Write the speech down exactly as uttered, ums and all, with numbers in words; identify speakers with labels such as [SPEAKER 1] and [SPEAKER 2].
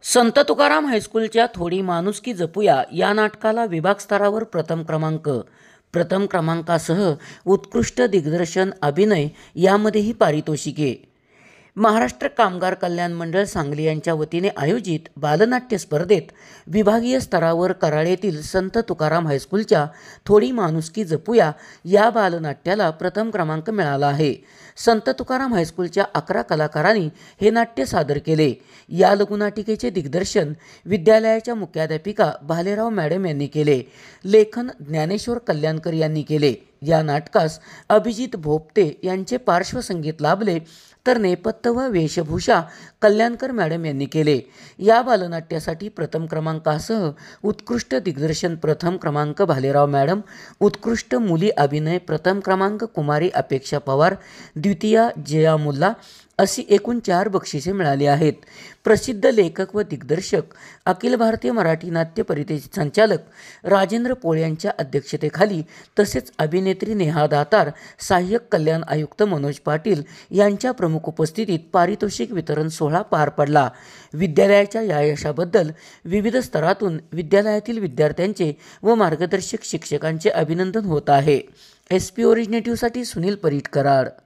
[SPEAKER 1] संत तुकाराम हायस्कूलच्या थोडी माणुसकी जपूया या नाटकाला विभाग स्तरावर प्रथम क्रमांक. प्रथम क्रमांकासह उत्कृष्ट दिग्दर्शन, अभिनय यामध्येही पारितोषिके. महाराष्ट्र कामगार कल्याण मंडळ सांगली यांच्या वतीने आयोजित बालनाट्य स्पर्धेत विभागीय स्तरावर कराड येथील संत तुकाराम हायस्कूलच्या थोडी माणुसकी जपूया या बालनाट्याला प्रथम क्रमांक मिळाला आहे. संत तुकाराम हायस्कूलच्या अकरा कलाकारांनी हे नाट्य सादर केले. या लघुनाटिकेचे दिग्दर्शन विद्यालयाच्या मुख्याध्यापिका भालेराव मॅडम यांनी केले. लेखन ज्ञानेश्वर कल्याणकर यांनी केले. या नाटकास अभिजित भोपते यांचे पार्श्वसंगीत लाभले तर नेपथ्य व वेशभूषा कल्याणकर मॅडम यांनी केले. या बालनाट्यासाठी प्रथम क्रमांकासह उत्कृष्ट दिग्दर्शन प्रथम क्रमांक भालेराव मॅडम, उत्कृष्ट मुली अभिनय प्रथम क्रमांक कुमारी अपेक्षा पवार, द्वितीय जया मुल्ला अशी एकूण चार बक्षिसे मिळाली आहेत. प्रसिद्ध लेखक व दिग्दर्शक अखिल भारतीय मराठी नाट्य परिषदेचे संचालक राजेंद्र पोळ यांच्या अध्यक्षतेखाली तसेच अभिनेत्री नेहा दातार, सहाय्यक कल्याण आयुक्त मनोज पाटील यांच्या प्रमुख उपस्थितीत पारितोषिक वितरण सोहळा पार पडला. विद्यालयाच्या या यशाबद्दल विविध स्तरातून विद्यालयातील विद्यार्थ्यांचे व मार्गदर्शक शिक्षकांचे अभिनंदन होत आहे. एस पी ओरिजिनेटिव्हसाठी सुनील परीट, कराड.